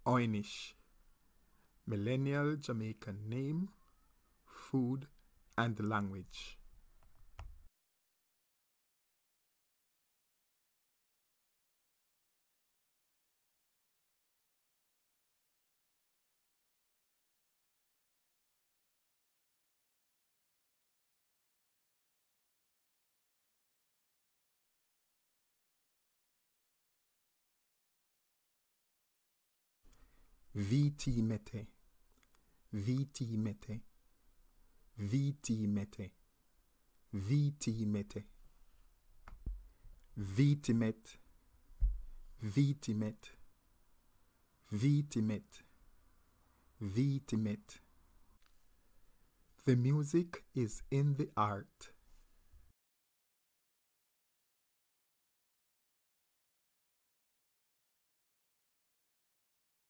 Oy'Nissh, millennial Jamaican name, food, and language. Vétémete, Vétémete, Vétémete, Vétémete, Vétémete, Vétémete, Vétémete, Vétémete. The music is in the art.